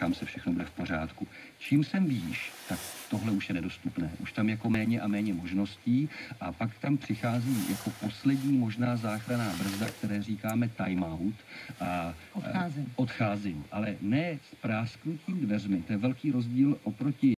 nechám se, všechno bude v pořádku. Čím jsem výš, tak tohle už je nedostupné. Už tam jako méně a méně možností a pak tam přichází jako poslední možná záchranná brzda, které říkáme timeout. A Odcházím. Odcházím, ale ne s prásknutím dveřmi. To je velký rozdíl oproti